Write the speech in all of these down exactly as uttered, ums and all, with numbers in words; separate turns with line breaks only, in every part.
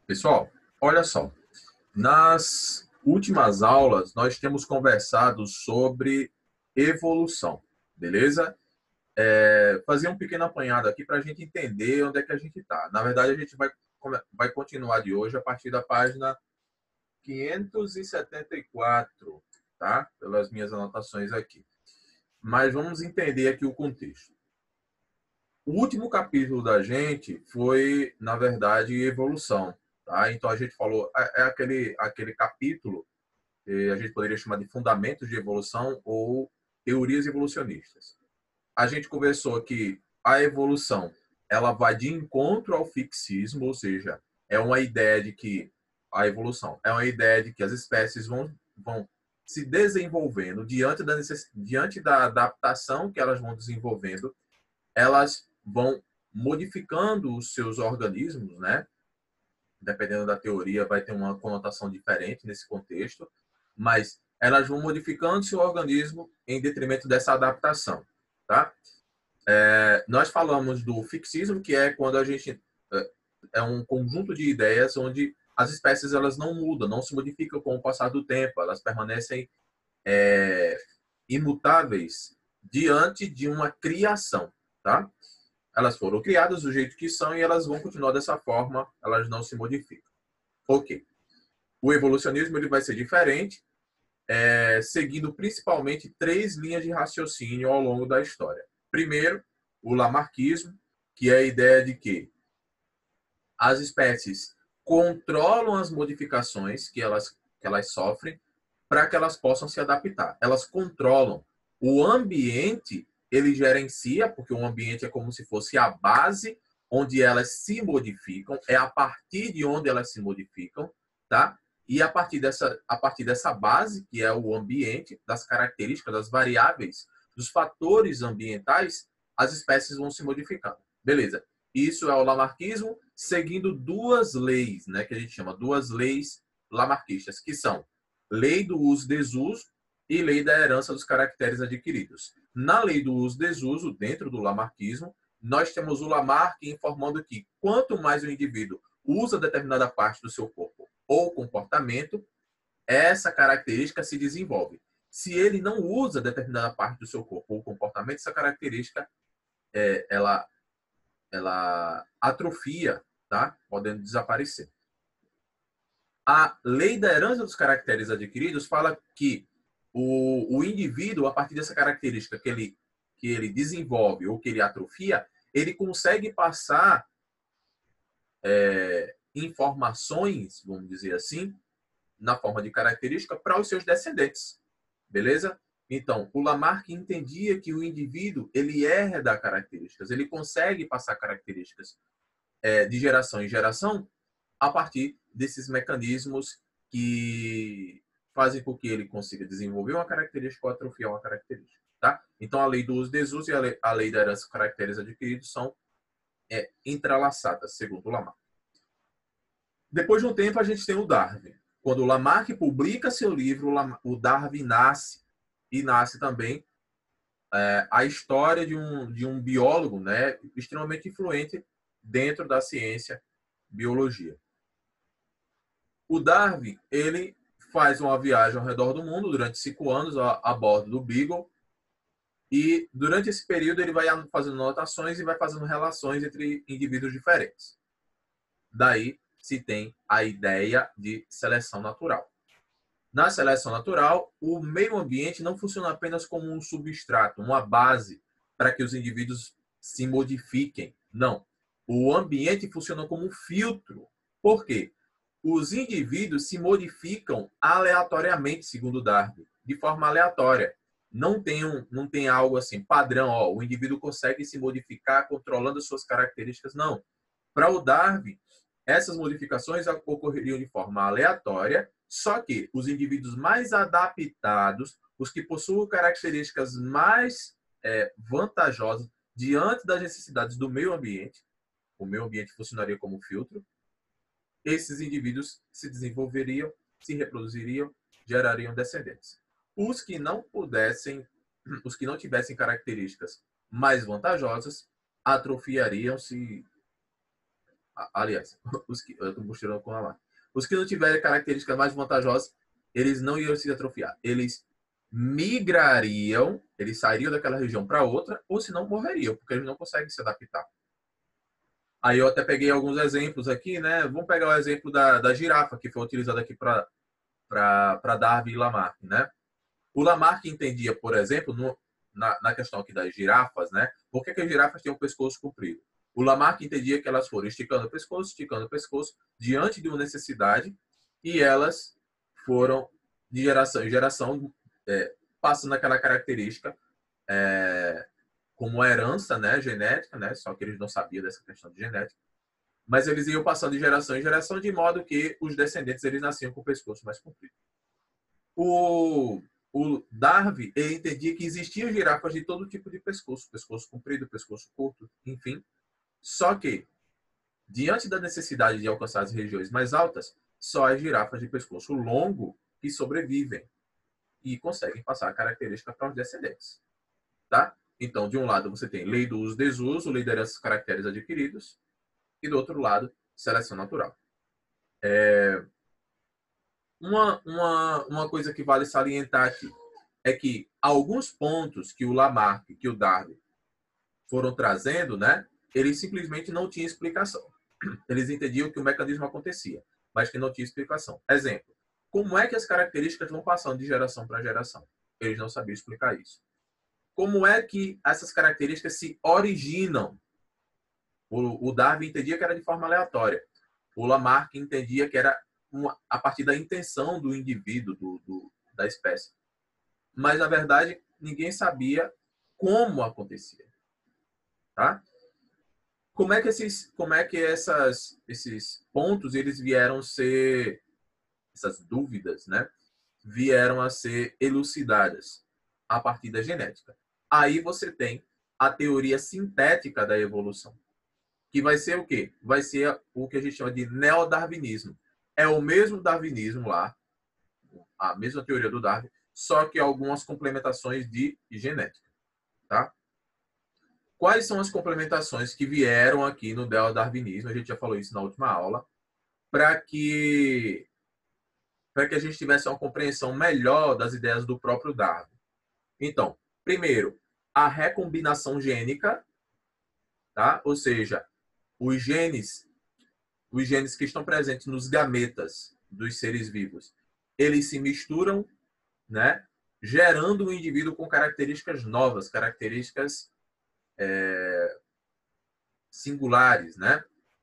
Pessoal, olha só. Nas últimas aulas, nós temos conversado sobre evolução, beleza? É, fazer um pequeno apanhado aqui para a gente entender onde é que a gente está. Na verdade, a gente vai, vai continuar de hoje a partir da página quinhentos e setenta e quatro, tá? Pelas minhas anotações aqui. Mas vamos entender aqui o contexto. O último capítulo da gente foi, na verdade, evolução. Tá? Então, a gente falou, é é aquele, aquele capítulo que a gente poderia chamar de fundamentos de evolução ou teorias evolucionistas. A gente conversou que a evolução ela vai de encontro ao fixismo, ou seja, é uma ideia de que a evolução é uma ideia de que as espécies vão, vão se desenvolvendo diante da, necess... diante da adaptação que elas vão desenvolvendo, elas vão modificando os seus organismos, né? Dependendo da teoria, vai ter uma conotação diferente nesse contexto, mas elas vão modificando seu organismo em detrimento dessa adaptação, tá? É, nós falamos do fixismo, que é quando a gente é, é um conjunto de ideias onde as espécies elas não mudam, não se modificam com o passar do tempo, elas permanecem é, imutáveis diante de uma criação, tá? Elas foram criadas do jeito que são e elas vão continuar dessa forma, elas não se modificam. Ok. O evolucionismo ele vai ser diferente, é, seguindo principalmente três linhas de raciocínio ao longo da história. Primeiro, o lamarquismo, que é a ideia de que as espécies controlam as modificações que elas, que elas sofrem para que elas possam se adaptar. Elas controlam. O ambiente, ele gerencia, porque o ambiente é como se fosse a base onde elas se modificam, é a partir de onde elas se modificam, tá? E a partir dessa, a partir dessa base, que é o ambiente, das características, das variáveis, dos fatores ambientais, as espécies vão se modificando. Beleza. Isso é o lamarquismo, seguindo duas leis, né, que a gente chama duas leis lamarquistas, que são lei do uso-desuso e lei da herança dos caracteres adquiridos. Na lei do uso-desuso, dentro do lamarquismo, nós temos o Lamarck informando que quanto mais o indivíduo usa determinada parte do seu corpo ou comportamento, essa característica se desenvolve. Se ele não usa determinada parte do seu corpo ou comportamento, essa característica é, ela, ela atrofia, tá? Podendo desaparecer. A lei da herança dos caracteres adquiridos fala que o, o indivíduo, a partir dessa característica que ele, que ele desenvolve ou que ele atrofia, ele consegue passar é, informações, vamos dizer assim, na forma de característica para os seus descendentes. Beleza? Então, o Lamarck entendia que o indivíduo ele herda características, ele consegue passar características é, de geração em geração a partir desses mecanismos que fazem com que ele consiga desenvolver uma característica ou atrofiar uma característica. Tá? Então, a lei do uso-desuso e a lei, a lei da herança de caracteres adquiridos são é, entrelaçadas, segundo o Lamarck. Depois de um tempo, a gente tem o Darwin. Quando o Lamarck publica seu livro, o Darwin nasce, e nasce também é, a história de um, de um biólogo, né, extremamente influente dentro da ciência biologia. O Darwin, ele faz uma viagem ao redor do mundo durante cinco anos a, a bordo do Beagle, e durante esse período ele vai fazendo anotações e vai fazendo relações entre indivíduos diferentes. Daí se tem a ideia de seleção natural. Na seleção natural, o meio ambiente não funciona apenas como um substrato, uma base para que os indivíduos se modifiquem. Não. O ambiente funciona como um filtro. Por quê? Os indivíduos se modificam aleatoriamente, segundo Darwin, de forma aleatória. Não tem, um, não tem algo assim, padrão, ó, o indivíduo consegue se modificar controlando suas características. Não. Para o Darwin, essas modificações ocorreriam de forma aleatória, só que os indivíduos mais adaptados, os que possuem características mais é, vantajosas diante das necessidades do meio ambiente, o meio ambiente funcionaria como filtro, esses indivíduos se desenvolveriam, se reproduziriam, gerariam descendentes. Os que não pudessem, os que não tivessem características mais vantajosas, atrofiariam-se aliás, os que, eu estou mostrando com a lá. Os que não tiverem características mais vantajosas, eles não iriam se atrofiar. Eles migrariam, eles sairiam daquela região para outra, ou se não, morreriam, porque eles não conseguem se adaptar. Aí eu até peguei alguns exemplos aqui, né? Vamos pegar o exemplo da, da girafa, que foi utilizado aqui para Darwin e Lamarck, né? O Lamarck entendia, por exemplo, no, na, na questão aqui das girafas, né? Por que, que as girafas têm um pescoço comprido? O Lamarck entendia que elas foram esticando o pescoço, esticando o pescoço, diante de uma necessidade, e elas foram, de geração em geração, é, passando aquela característica é, como herança, né, genética, né? Só que eles não sabiam dessa questão de genética. Mas eles iam passando de geração em geração, de modo que os descendentes eles nasciam com o pescoço mais comprido. O, o Darwin ele entendia que existiam girafas de todo tipo de pescoço, pescoço comprido, pescoço curto, enfim. Só que, diante da necessidade de alcançar as regiões mais altas, só as girafas de pescoço longo que sobrevivem e conseguem passar a característica para os descendentes. Tá? Então, de um lado, você tem lei do uso-desuso, lei desses caracteres adquiridos, e do outro lado, seleção natural. É... Uma, uma, uma coisa que vale salientar aqui é que alguns pontos que o Lamarck, que o Darwin foram trazendo, né, eles simplesmente não tinham explicação. Eles entendiam que o mecanismo acontecia, mas que não tinha explicação. Exemplo, como é que as características vão passando de geração para geração? Eles não sabiam explicar isso. Como é que essas características se originam? O, o Darwin entendia que era de forma aleatória. O Lamarck entendia que era uma, a partir da intenção do indivíduo, do, do, da espécie. Mas, na verdade, ninguém sabia como acontecia. Tá? Como é que esses, como é que essas, esses pontos eles vieram ser, essas dúvidas, né, vieram a ser elucidadas a partir da genética? Aí você tem a teoria sintética da evolução, que vai ser o quê? Vai ser o que a gente chama de neodarwinismo. É o mesmo darwinismo lá, a mesma teoria do Darwin, só que algumas complementações de genética, tá? Quais são as complementações que vieram aqui no neodarwinismo? A gente já falou isso na última aula, para que para que a gente tivesse uma compreensão melhor das ideias do próprio Darwin. Então, primeiro, a recombinação gênica, tá? Ou seja, os genes, os genes que estão presentes nos gametas dos seres vivos, eles se misturam, né? Gerando um indivíduo com características novas, características é, singulares, né?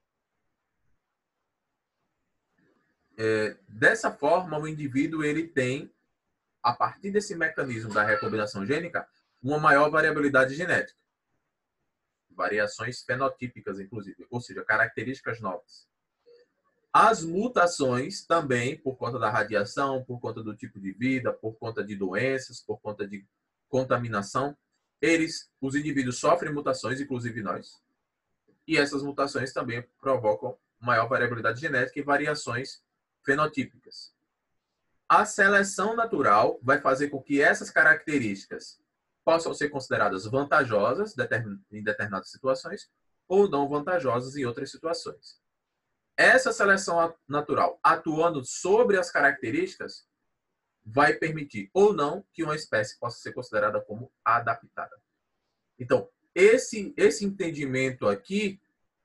É, dessa forma, o indivíduo ele tem, a partir desse mecanismo da recombinação gênica, uma maior variabilidade genética. Variações fenotípicas, inclusive, ou seja, características novas. As mutações também, por conta da radiação, por conta do tipo de vida, por conta de doenças, por conta de contaminação, eles, os indivíduos sofrem mutações, inclusive nós, e essas mutações também provocam maior variabilidade genética e variações fenotípicas. A seleção natural vai fazer com que essas características possam ser consideradas vantajosas em determinadas situações ou não vantajosas em outras situações. Essa seleção natural, atuando sobre as características, vai permitir ou não que uma espécie possa ser considerada como adaptada. Então, esse, esse entendimento aqui,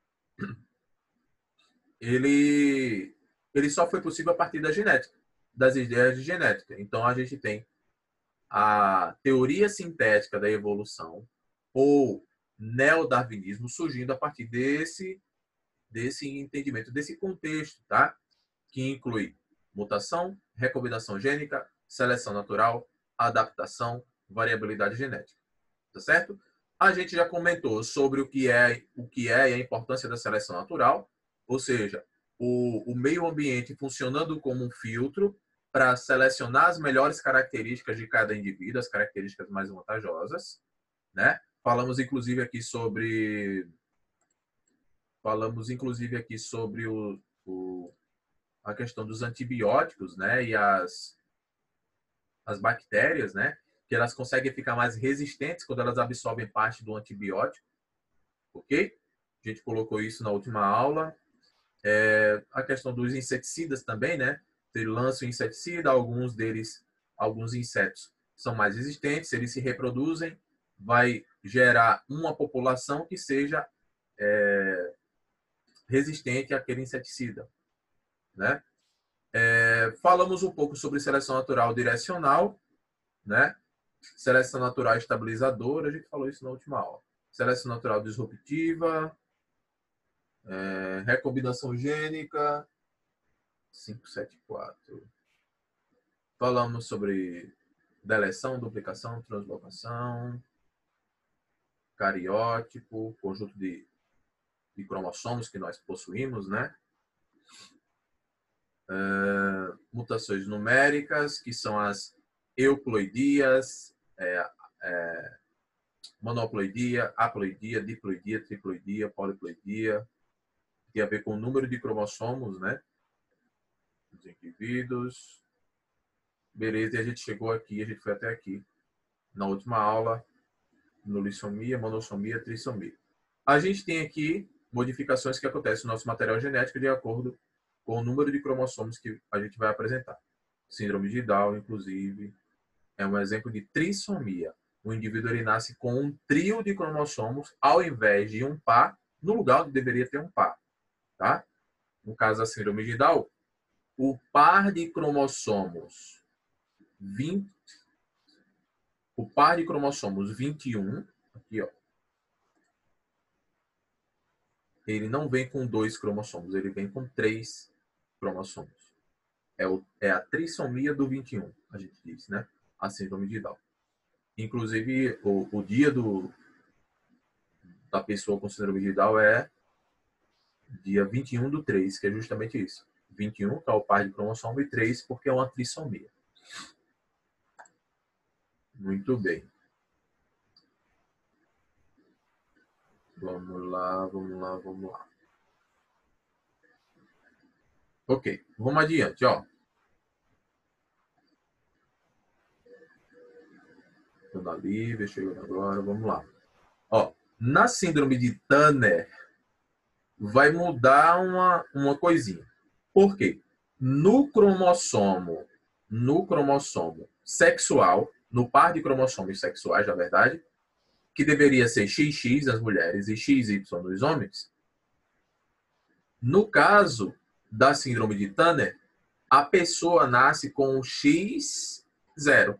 ele, ele só foi possível a partir da genética, das ideias de genética. Então, a gente tem a teoria sintética da evolução ou neodarwinismo surgindo a partir desse, desse entendimento, desse contexto, tá? Que inclui mutação, recombinação gênica, seleção natural, adaptação, variabilidade genética. Tá certo? A gente já comentou sobre o que é, o que é e a importância da seleção natural, ou seja, o, o meio ambiente funcionando como um filtro para selecionar as melhores características de cada indivíduo, as características mais vantajosas, né? Falamos inclusive aqui sobre falamos inclusive aqui sobre o, o a questão dos antibióticos, né? E as as bactérias, né? Que elas conseguem ficar mais resistentes quando elas absorvem parte do antibiótico, ok? A gente colocou isso na última aula. É, a questão dos inseticidas também, né? Ele lança o inseticida, alguns deles, alguns insetos são mais resistentes, eles se reproduzem, vai gerar uma população que seja é, resistente àquele inseticida, né? É, falamos um pouco sobre seleção natural direcional, né? Seleção natural estabilizadora, a gente falou isso na última aula. Seleção natural disruptiva, é, recombinação gênica, cinco sete quatro. Falamos sobre deleção, duplicação, translocação, cariótipo, conjunto de, de cromossomos que nós possuímos, né? Uh, mutações numéricas, que são as euploidias, é, é, monoploidia, haploidia, diploidia, triploidia, poliploidia, tem a ver com o número de cromossomos, né? Dos indivíduos. Beleza, e a gente chegou aqui, a gente foi até aqui, na última aula, nulissomia, monossomia, trissomia. A gente tem aqui modificações que acontecem no nosso material genético de acordo com o número de cromossomos que a gente vai apresentar. Síndrome de Down, inclusive, é um exemplo de trissomia. O indivíduo ele nasce com um trio de cromossomos ao invés de um par, no lugar onde deveria ter um par. Tá? No caso da síndrome de Down, o par de cromossomos vinte, o par de cromossomos vinte e um, aqui ó, ele não vem com dois cromossomos, ele vem com três cromossomos. É, o, é a trissomia do vinte e um, a gente diz, né? A síndrome de Down. Inclusive, o, o dia do, da pessoa com síndrome de Down é dia vinte e um do três, que é justamente isso. vinte e um, que é o par de cromossomo, e três, porque é uma trissomia. Muito bem. Vamos lá, vamos lá, vamos lá. Ok, vamos adiante, ó. Dona Lívia, chegando agora, vamos lá. Ó, na síndrome de Turner, vai mudar uma, uma coisinha. Por quê? No cromossomo, no cromossomo sexual, no par de cromossomos sexuais, na verdade, que deveria ser X X nas mulheres e X Y nos homens, no caso da síndrome de Turner, a pessoa nasce com o X zero.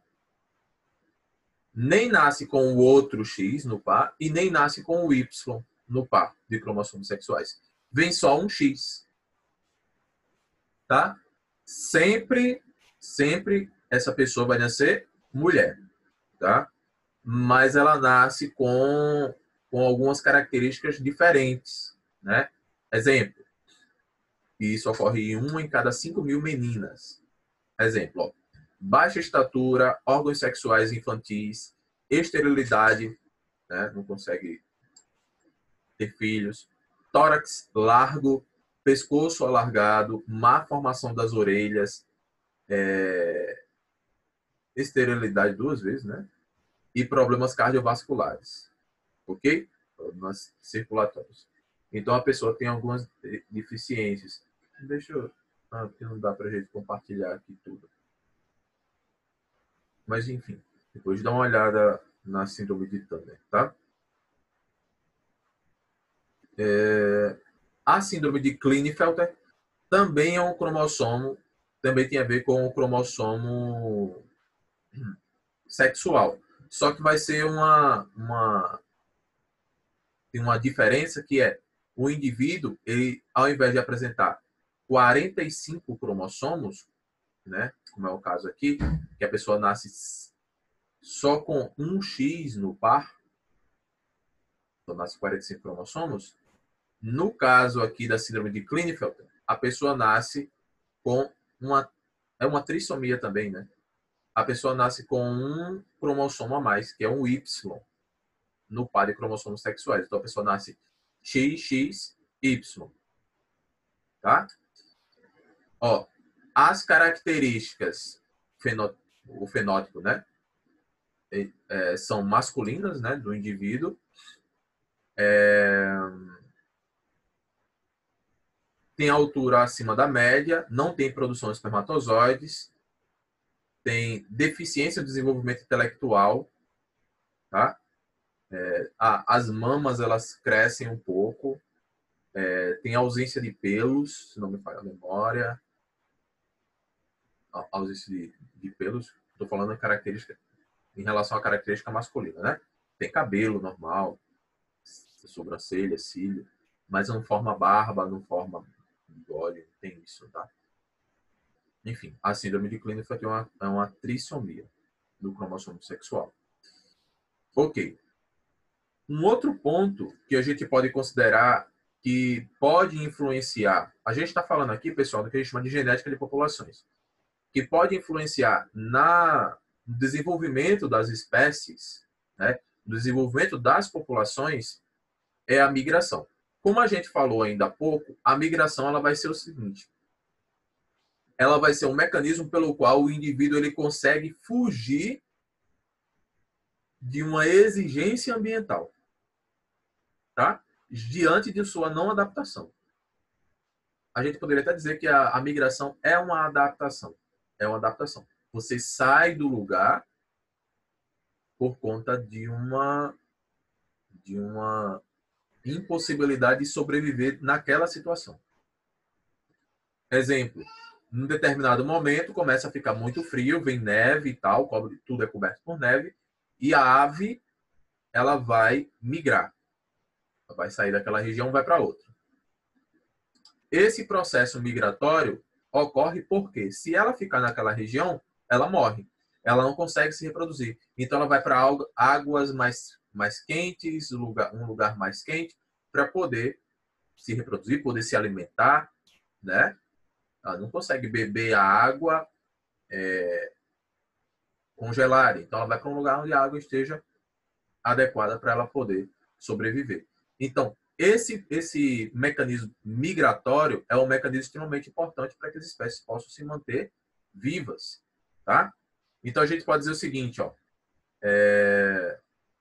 Nem nasce com o outro X no par e nem nasce com o Y no par de cromossomos sexuais. Vem só um X. Tá? Sempre, sempre essa pessoa vai nascer mulher. Tá? Mas ela nasce com, com algumas características diferentes. Né? Exemplo. Isso ocorre em uma em cada cinco mil meninas. Exemplo. Ó, baixa estatura, órgãos sexuais infantis, esterilidade, né? Não consegue ter filhos, tórax largo, pescoço alargado, má formação das orelhas, é... esterilidade duas vezes, né? E problemas cardiovasculares, ok? Problemas circulatórios. Então a pessoa tem algumas deficiências. Deixa eu... Ah, porque não dá pra gente compartilhar aqui tudo. Mas enfim, depois dá uma olhada na síndrome de Turner, tá? É... A síndrome de Klinefelter também é um cromossomo, também tem a ver com o cromossomo sexual. Só que vai ser uma, uma, tem uma diferença que é o indivíduo, ele, ao invés de apresentar quarenta e cinco cromossomos, né, como é o caso aqui, que a pessoa nasce só com um X no par, então nasce quarenta e cinco cromossomos, no caso aqui da síndrome de Klinefelter, a pessoa nasce com uma, é uma trissomia também, né? A pessoa nasce com um cromossomo a mais, que é um Y, no par de cromossomos sexuais. Então a pessoa nasce X X Y. Tá? Ó, as características, o fenótipo, né? É, são masculinas, né? Do indivíduo. É, tem altura acima da média, não tem produção de espermatozoides, tem deficiência de desenvolvimento intelectual, tá? É, a, as mamas, elas crescem um pouco, é, tem ausência de pelos, se não me falha a memória, a, ausência de, de pelos, estou falando em característica, em relação à característica masculina, né? Tem cabelo normal, sobrancelha, cílio, mas não forma barba, não forma bigode, não tem isso, tá? Enfim, a síndrome de Klinefelter é uma, é uma trissomia do cromossomo sexual. Ok. Um outro ponto que a gente pode considerar que pode influenciar, a gente está falando aqui, pessoal, do que a gente chama de genética de populações, que pode influenciar na, no desenvolvimento das espécies, né, no desenvolvimento das populações, é a migração. Como a gente falou ainda há pouco, a migração ela vai ser o seguinte: ela vai ser um mecanismo pelo qual o indivíduo ele consegue fugir de uma exigência ambiental, tá? Diante de sua não adaptação. A gente poderia até dizer que a, a migração é uma adaptação. É uma adaptação. Você sai do lugar por conta de uma, de uma impossibilidade de sobreviver naquela situação. Exemplo, num determinado momento começa a ficar muito frio, vem neve e tal, tudo é coberto por neve, e a ave ela vai migrar. Ela vai sair daquela região e vai para outra. Esse processo migratório ocorre porque, se ela ficar naquela região, ela morre. Ela não consegue se reproduzir. Então, ela vai para águas mais, mais quentes, um lugar, um lugar mais quente, para poder se reproduzir, poder se alimentar, né? Ela não consegue beber a água é, congelada. Então, ela vai para um lugar onde a água esteja adequada para ela poder sobreviver. Então, esse, esse mecanismo migratório é um mecanismo extremamente importante para que as espécies possam se manter vivas, tá? Então, a gente pode dizer o seguinte, ó. É...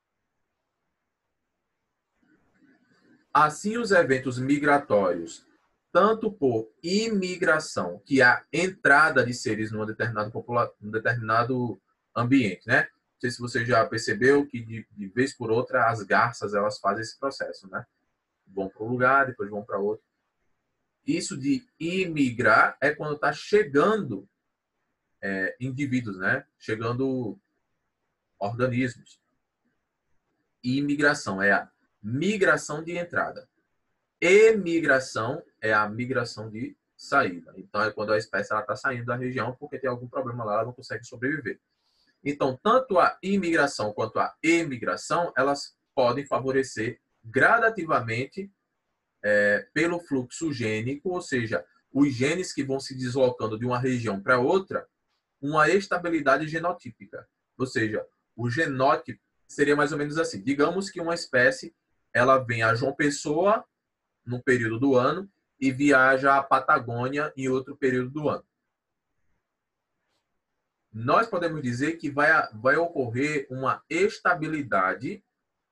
Assim, os eventos migratórios, tanto por imigração, que é a entrada de seres numa determinada popula... num determinado ambiente, né? Não sei se você já percebeu que, de, de vez por outra, as garças elas fazem esse processo, né? Vão para um lugar, depois vão para outro. Isso de imigrar é quando está chegando é, indivíduos, né? Chegando organismos. Imigração é a migração de entrada. Emigração é a migração de saída. Então, é quando a espécie está saindo da região porque tem algum problema lá, ela não consegue sobreviver. Então, tanto a imigração quanto a emigração, elas podem favorecer gradativamente é, pelo fluxo gênico, ou seja, os genes que vão se deslocando de uma região para outra, uma estabilidade genotípica. Ou seja, o genótipo seria mais ou menos assim. Digamos que uma espécie ela vem a João Pessoa num período do ano e viaja à Patagônia em outro período do ano. Nós podemos dizer que vai, vai ocorrer uma estabilidade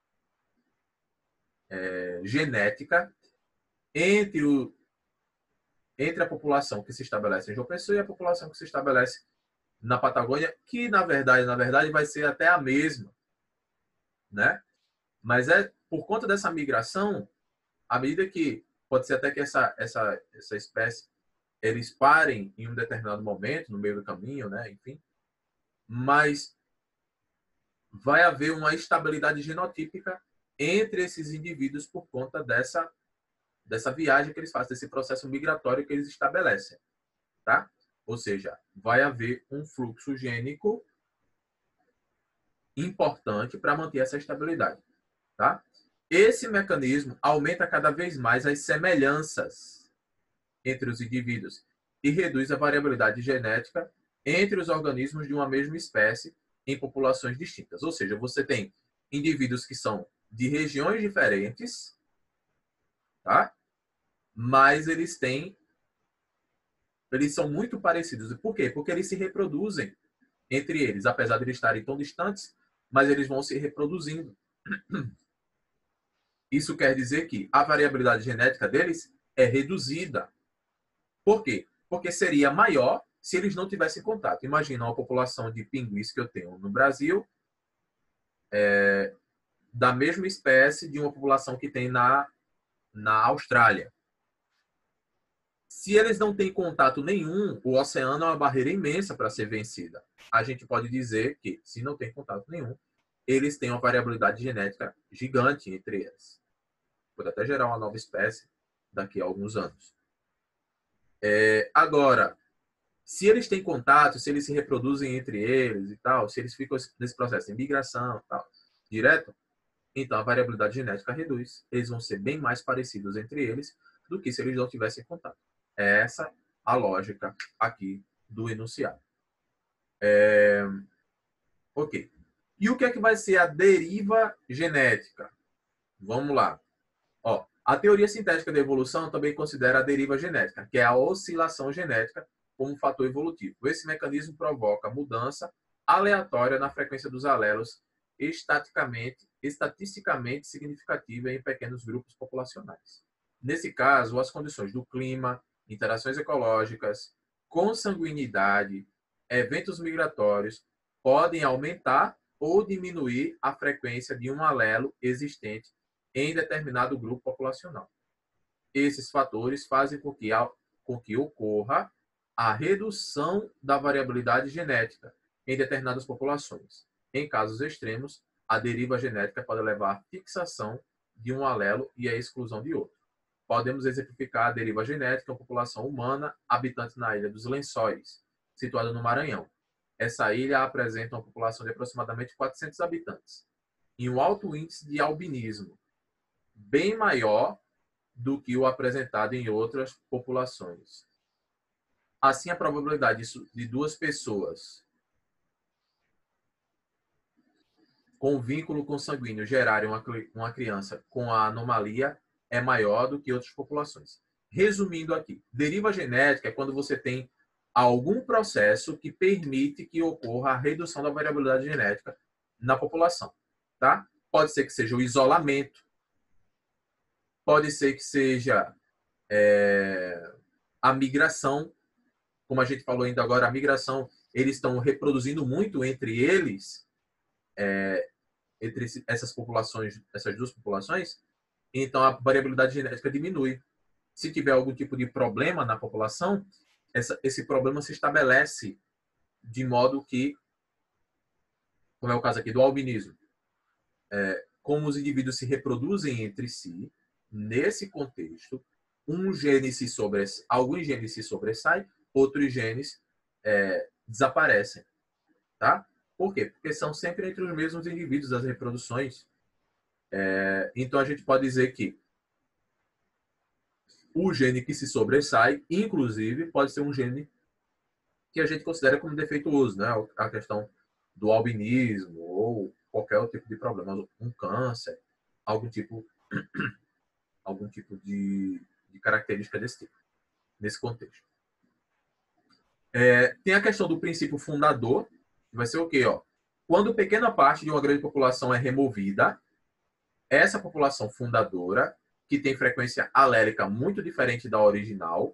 é, genética entre, o, entre a população que se estabelece em João Pessoa e a população que se estabelece na Patagônia, que na verdade, na verdade vai ser até a mesma, né? Mas é por conta dessa migração, à medida que pode ser até que essa essa essa espécie eles parem em um determinado momento no meio do caminho, né? Enfim, mas vai haver uma estabilidade genotípica entre esses indivíduos por conta dessa, dessa viagem que eles fazem, desse processo migratório que eles estabelecem, tá? Ou seja, vai haver um fluxo gênico importante para manter essa estabilidade, tá? Esse mecanismo aumenta cada vez mais as semelhanças entre os indivíduos e reduz a variabilidade genética entre os organismos de uma mesma espécie em populações distintas. Ou seja, você tem indivíduos que são de regiões diferentes, tá? Mas eles têm, eles são muito parecidos. Por quê? Porque eles se reproduzem entre eles, apesar de eles estarem tão distantes, mas eles vão se reproduzindo. Isso quer dizer que a variabilidade genética deles é reduzida, Por quê? Porque seria maior se eles não tivessem contato. Imagina uma população de pinguins que eu tenho no Brasil, é, da mesma espécie de uma população que tem na, na Austrália. Se eles não têm contato nenhum, o oceano é uma barreira imensa para ser vencida. A gente pode dizer que, se não tem contato nenhum, eles têm uma variabilidade genética gigante entre eles. Pode até gerar uma nova espécie daqui a alguns anos. É, agora, se eles têm contato, se eles se reproduzem entre eles e tal, se eles ficam nesse processo de migração e tal, direto, então a variabilidade genética reduz. Eles vão ser bem mais parecidos entre eles do que se eles não tivessem contato. É essa a lógica aqui do enunciado. É... Ok. E o que é que vai ser a deriva genética? Vamos lá. Ó, a teoria sintética da evolução também considera a deriva genética, que é a oscilação genética como fator evolutivo. Esse mecanismo provoca mudança aleatória na frequência dos alelos estaticamente, estatisticamente significativa em pequenos grupos populacionais. Nesse caso, as condições do clima, interações ecológicas, consanguinidade, eventos migratórios podem aumentar ou diminuir a frequência de um alelo existente em determinado grupo populacional. Esses fatores fazem com que, com que ocorra a redução da variabilidade genética em determinadas populações. Em casos extremos, a deriva genética pode levar à fixação de um alelo e à exclusão de outro. Podemos exemplificar a deriva genética em uma população humana habitante na Ilha dos Lençóis, situada no Maranhão. Essa ilha apresenta uma população de aproximadamente quatrocentos habitantes e um alto índice de albinismo, bem maior do que o apresentado em outras populações. Assim, a probabilidade de duas pessoas com vínculo consanguíneo gerarem uma criança com a anomalia é maior do que outras populações. Resumindo aqui, deriva genética é quando você tem algum processo que permite que ocorra a redução da variabilidade genética na população. Tá? Pode ser que seja o isolamento, pode ser que seja é, a migração, como a gente falou ainda agora, a migração, eles estão reproduzindo muito entre eles, é, entre essas populações, essas duas populações, então a variabilidade genética diminui. Se tiver algum tipo de problema na população, essa, esse problema se estabelece de modo que, como é o caso aqui do albinismo, é, como os indivíduos se reproduzem entre si, nesse contexto, um gene se sobressai, alguns genes se sobressaem, outros genes é, desaparecem. Tá? Por quê? Porque são sempre entre os mesmos indivíduos as reproduções. É, então, a gente pode dizer que o gene que se sobressai, inclusive, pode ser um gene que a gente considera como defeituoso, né? A questão do albinismo ou qualquer outro tipo de problema, um câncer, algum tipo, algum tipo de, de característica desse tipo, nesse contexto. É, tem a questão do princípio fundador, que vai ser o quê? Ó? Quando pequena parte de uma grande população é removida, essa população fundadora, que tem frequência alélica muito diferente da original,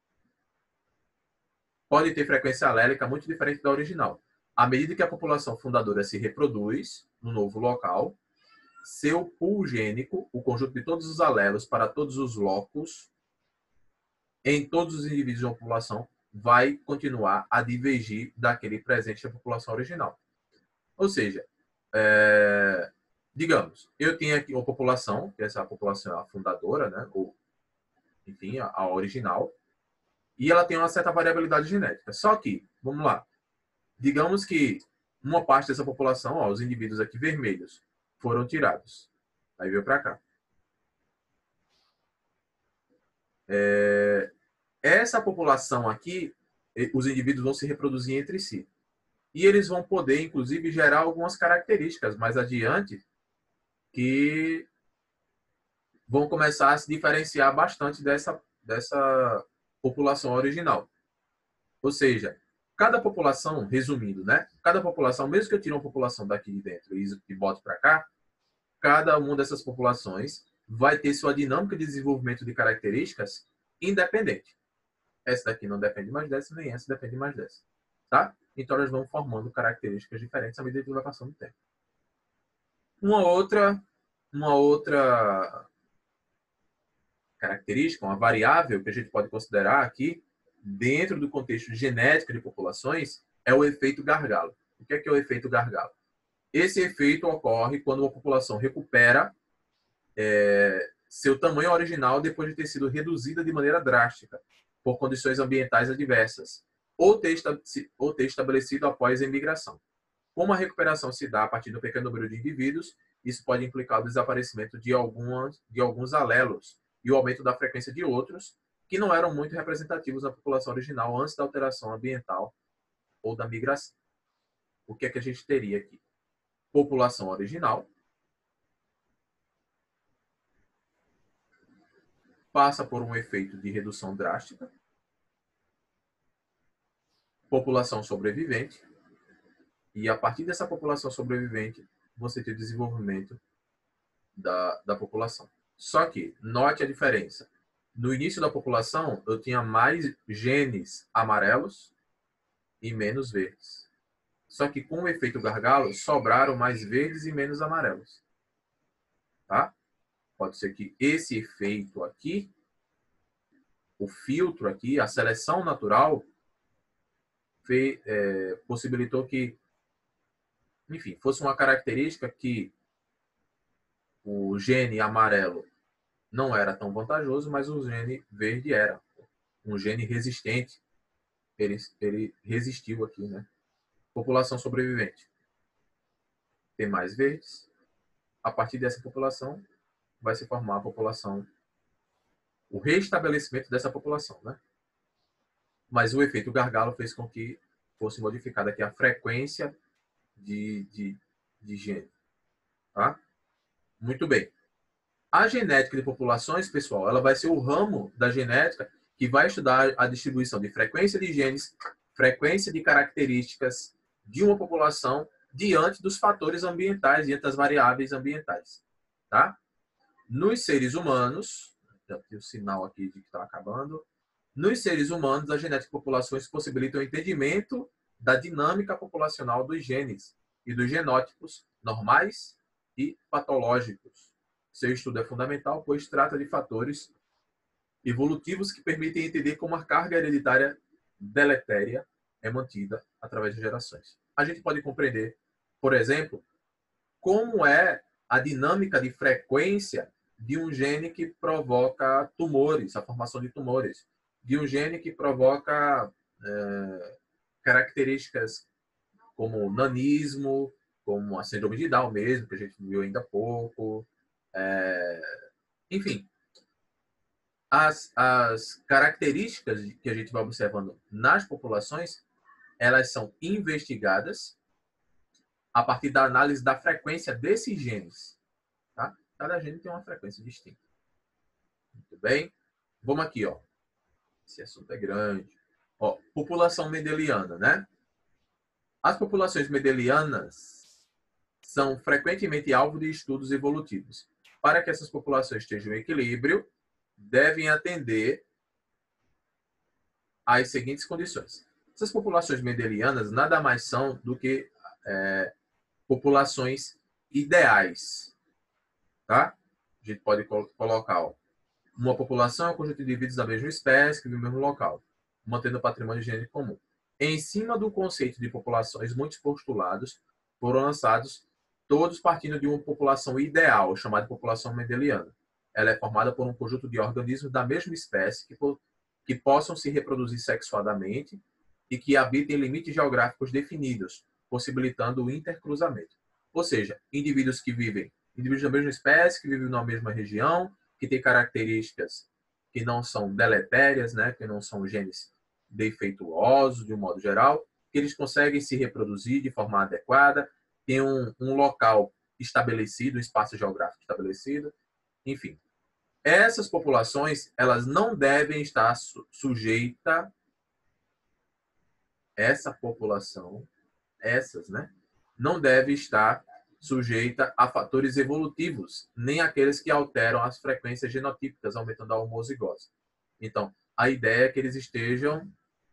pode ter frequência alélica muito diferente da original. À medida que a população fundadora se reproduz no novo local, seu pool gênico, o conjunto de todos os alelos para todos os locos, em todos os indivíduos de uma população, vai continuar a divergir daquele presente da população original. Ou seja, é, digamos, eu tenho aqui uma população, que essa população é a fundadora, né, ou, enfim, a, a original, e ela tem uma certa variabilidade genética. Só que, vamos lá, digamos que uma parte dessa população, ó, os indivíduos aqui vermelhos, foram tirados. Aí veio para cá. É, essa população aqui, os indivíduos vão se reproduzir entre si. E eles vão poder, inclusive, gerar algumas características mais adiante que vão começar a se diferenciar bastante dessa, dessa população original. Ou seja, cada população, resumindo, né? Cada população, mesmo que eu tire uma população daqui de dentro e bote para cá, cada uma dessas populações vai ter sua dinâmica de desenvolvimento de características independente. essa daqui não depende mais dessa, nem essa depende mais dessa. Tá? Então, elas vão formando características diferentes à medida que vai passando o tempo. Uma outra, uma outra característica, uma variável que a gente pode considerar aqui, dentro do contexto genético de populações, é o efeito gargalo. O que é, que é o efeito gargalo? Esse efeito ocorre quando uma população recupera é, seu tamanho original depois de ter sido reduzida de maneira drástica por condições ambientais adversas, ou ter, ou ter estabelecido após a imigração. Como a recuperação se dá a partir do pequeno número de indivíduos, isso pode implicar o desaparecimento de, algumas, de alguns alelos e o aumento da frequência de outros que não eram muito representativos na população original antes da alteração ambiental ou da migração. O que é que a gente teria aqui? População original passa por um efeito de redução drástica, população sobrevivente, e a partir dessa população sobrevivente, você tem o desenvolvimento da, da população. Só que, note a diferença. No início da população, eu tinha mais genes amarelos e menos verdes. Só que com o efeito gargalo, sobraram mais verdes e menos amarelos. Tá? Pode ser que esse efeito aqui, o filtro aqui, a seleção natural, fez, é, possibilitou que, enfim, fosse uma característica que o gene amarelo não era tão vantajoso, mas o gene verde era. Um gene resistente. Ele, ele resistiu aqui, né? População sobrevivente. Tem mais verdes. A partir dessa população, vai se formar a população, o restabelecimento dessa população, né? Mas o efeito gargalo fez com que fosse modificada aqui a frequência de, de, de gene. Tá? Muito bem. A genética de populações, pessoal, ela vai ser o ramo da genética que vai estudar a distribuição de frequência de genes, frequência de características de uma população diante dos fatores ambientais, diante das variáveis ambientais. Tá? Nos seres humanos, já tem o sinal aqui de que está acabando, nos seres humanos, a genética de populações possibilita o entendimento da dinâmica populacional dos genes e dos genótipos normais e patológicos. Seu estudo é fundamental, pois trata de fatores evolutivos que permitem entender como a carga hereditária deletéria é mantida através de gerações. A gente pode compreender, por exemplo, como é a dinâmica de frequência de um gene que provoca tumores, a formação de tumores, de um gene que provoca é, características como nanismo, como a síndrome de Down mesmo, que a gente viu ainda há pouco. É, enfim, as, as características que a gente vai observando nas populações, elas são investigadas a partir da análise da frequência desses genes. Tá? Cada gene tem uma frequência distinta. Muito bem. Vamos aqui, ó. Esse assunto é grande. Ó, população mendeliana, né? As populações mendelianas são frequentemente alvo de estudos evolutivos. Para que essas populações estejam em equilíbrio, devem atender às seguintes condições. Essas populações mendelianas nada mais são do que é, populações ideais. Tá? A gente pode colocar, ó, uma população é um conjunto de indivíduos da mesma espécie que vivem no mesmo local, mantendo o patrimônio genético comum. Em cima do conceito de populações, muitos postulados foram lançados, todos partindo de uma população ideal, chamada de população mendeliana. Ela é formada por um conjunto de organismos da mesma espécie que, que possam se reproduzir sexuadamente e que habitem limites geográficos definidos, possibilitando o intercruzamento. Ou seja, indivíduos que vivem, indivíduos da mesma espécie, que vivem na mesma região, que têm características que não são deletérias, né, que não são genes defeituosos, de um modo geral, que eles conseguem se reproduzir de forma adequada, tem um, um local estabelecido, um espaço geográfico estabelecido, enfim. Essas populações, elas não devem estar su sujeitas, essa população, essas, né, não deve estar sujeita a fatores evolutivos, nem aqueles que alteram as frequências genotípicas, aumentando a homozigose. Então, a ideia é que eles estejam,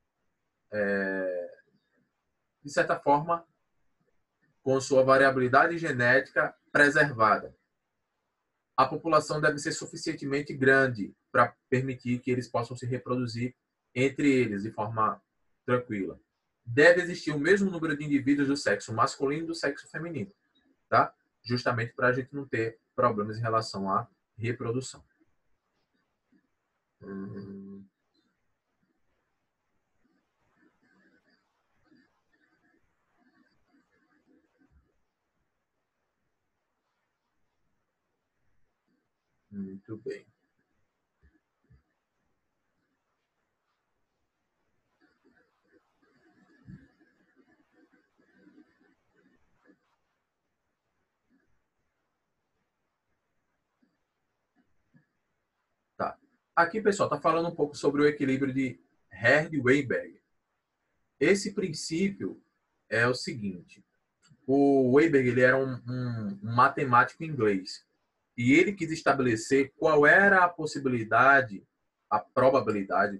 é, de certa forma, com sua variabilidade genética preservada. A população deve ser suficientemente grande para permitir que eles possam se reproduzir entre eles de forma tranquila. Deve existir o mesmo número de indivíduos do sexo masculino e do sexo feminino, tá? Justamente para a gente não ter problemas em relação à reprodução. Hum. Muito bem. Tá. Aqui, pessoal, está falando um pouco sobre o equilíbrio de Herd-Weinberg. Esse princípio é o seguinte. O Weinberg ele era um, um, um matemático inglês. E ele quis estabelecer qual era a possibilidade, a probabilidade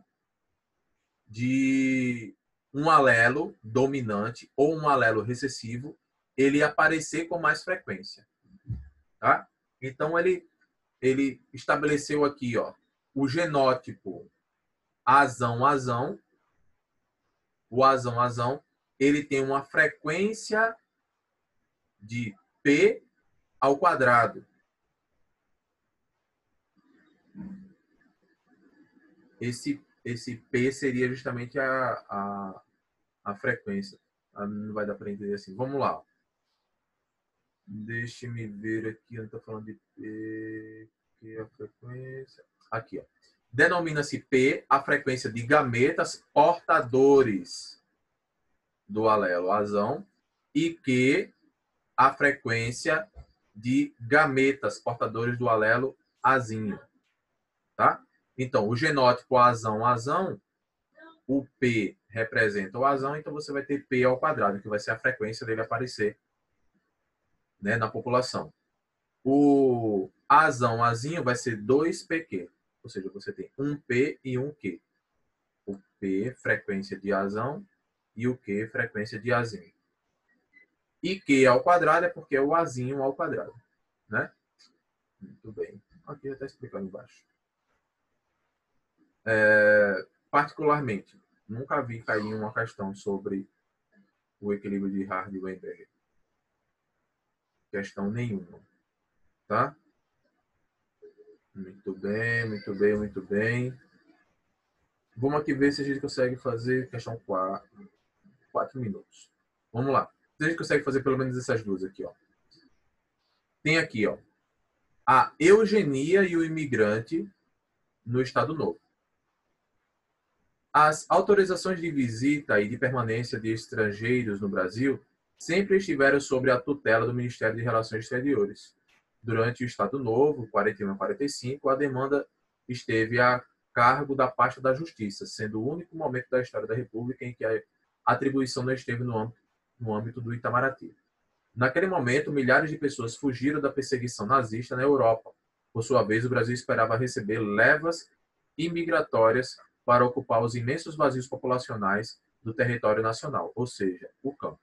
de um alelo dominante ou um alelo recessivo ele aparecer com mais frequência. Tá? Então, ele, ele estabeleceu aqui ó, o genótipo azão-azão. O azão-azão ele tem uma frequência de P ao quadrado. Esse, esse P seria justamente a, a, a frequência. Não vai dar para entender assim. Vamos lá. Deixe-me ver aqui. Eu não estou falando de P. Que é a frequência. Aqui, ó. Denomina-se P a frequência de gametas portadores do alelo azão e Q a frequência de gametas portadores do alelo azinho. Tá? Então, o genótipo azão-azão, o P representa o azão, então você vai ter P ao quadrado, que vai ser a frequência dele aparecer, né, na população. O azão-azinho vai ser dois P Q, ou seja, você tem um P e um Q. O P, frequência de azão, e o Q, frequência de azinho. E Q ao quadrado é porque é o azinho ao quadrado, né? Muito bem. Aqui já está explicando embaixo. É, particularmente, nunca vi cair uma questão sobre o equilíbrio de Hard-Weinberg. Questão nenhuma. Tá? Muito bem, muito bem, muito bem. Vamos aqui ver se a gente consegue fazer questão quatro, quatro minutos. Vamos lá. Se a gente consegue fazer pelo menos essas duas aqui, ó. Tem aqui, ó, a eugenia e o imigrante no Estado Novo. As autorizações de visita e de permanência de estrangeiros no Brasil sempre estiveram sob a tutela do Ministério de Relações Exteriores. Durante o Estado Novo, quarenta e um a quarenta e cinco, a demanda esteve a cargo da pasta da Justiça, sendo o único momento da história da República em que a atribuição não esteve no âmbito, no âmbito do Itamaraty. Naquele momento, milhares de pessoas fugiram da perseguição nazista na Europa. Por sua vez, o Brasil esperava receber levas imigratórias para ocupar os imensos vazios populacionais do território nacional, ou seja, o campo.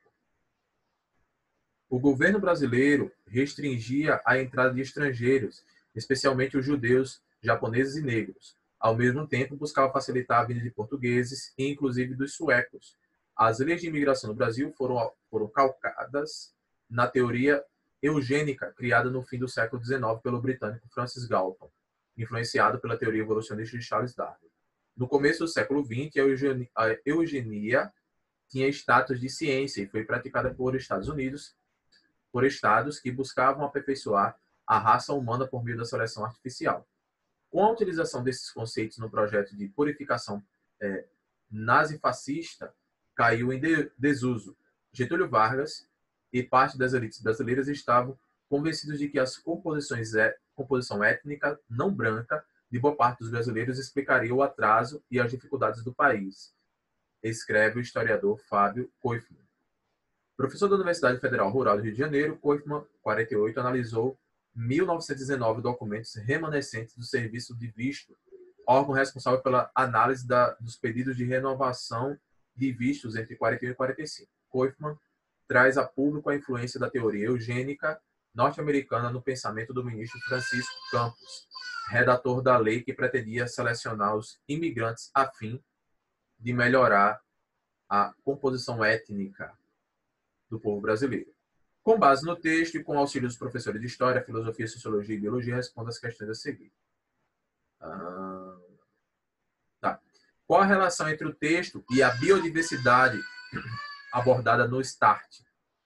O governo brasileiro restringia a entrada de estrangeiros, especialmente os judeus, japoneses e negros. Ao mesmo tempo, buscava facilitar a vinda de portugueses e, inclusive, dos suecos. As leis de imigração no Brasil foram, foram calcadas na teoria eugênica criada no fim do século dezenove pelo britânico Francis Galton, influenciado pela teoria evolucionista de Charles Darwin. No começo do século vinte, a eugenia, a eugenia tinha status de ciência e foi praticada por Estados Unidos, por estados que buscavam aperfeiçoar a raça humana por meio da seleção artificial. Com a utilização desses conceitos no projeto de purificação é, nazifascista, caiu em de, desuso. Getúlio Vargas e parte das elites brasileiras estavam convencidos de que a composições é, composição étnica não branca de boa parte dos brasileiros explicaria o atraso e as dificuldades do país, escreve o historiador Fábio Koifman. Professor da Universidade Federal Rural do Rio de Janeiro, Koifman, quarenta e oito, analisou mil novecentos e dezenove documentos remanescentes do serviço de visto órgão responsável pela análise da, dos pedidos de renovação de vistos entre quarenta e um e quarenta e cinco. Koifman traz a público a influência da teoria eugênica norte-americana no pensamento do ministro Francisco Campos, redator da lei que pretendia selecionar os imigrantes a fim de melhorar a composição étnica do povo brasileiro. Com base no texto e com auxílio dos professores de História, Filosofia, Sociologia e Biologia, responda as questões a seguir. Ah, tá. Qual a relação entre o texto e a biodiversidade abordada no START?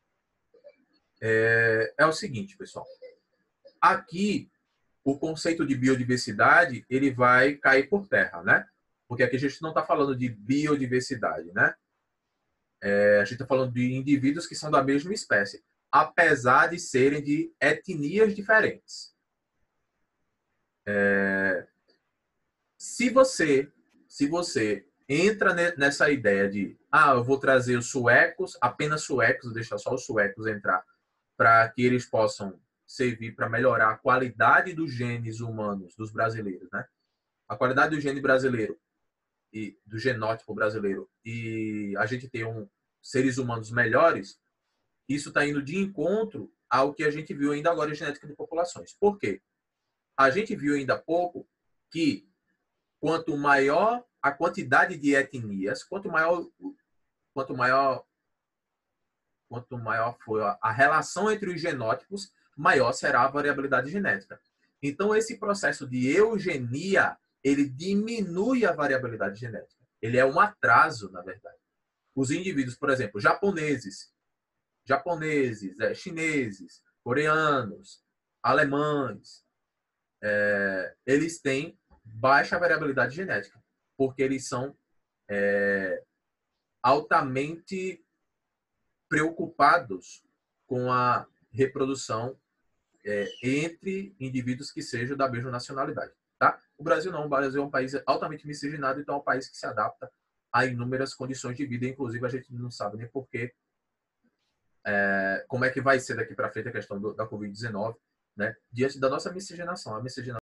É, é o seguinte, pessoal. Aqui, o conceito de biodiversidade ele vai cair por terra, né? Porque aqui a gente não está falando de biodiversidade, né? É, a gente está falando de indivíduos que são da mesma espécie, apesar de serem de etnias diferentes. É, se você, se você entra nessa ideia de, ah, eu vou trazer os suecos, apenas suecos, deixar só os suecos entrar, para que eles possam servir para melhorar a qualidade dos genes humanos dos brasileiros, né? A qualidade do gene brasileiro e do genótipo brasileiro e a gente ter um seres humanos melhores, isso está indo de encontro ao que a gente viu ainda agora em genética de populações. Por quê? A gente viu ainda há pouco que quanto maior a quantidade de etnias, quanto maior, quanto maior, quanto maior for a relação entre os genótipos, maior será a variabilidade genética. Então, esse processo de eugenia, ele diminui a variabilidade genética. Ele é um atraso, na verdade. Os indivíduos, por exemplo, japoneses, japoneses, é, chineses, coreanos, alemães, é, eles têm baixa variabilidade genética, porque eles são é, altamente preocupados com a reprodução é, entre indivíduos que sejam da mesma nacionalidade. Tá? O Brasil não, o Brasil é um país altamente miscigenado, então é um país que se adapta a inúmeras condições de vida, inclusive a gente não sabe nem porquê, é, como é que vai ser daqui para frente a questão do, da covid dezenove, né? Diante da nossa miscigenação. A miscigenação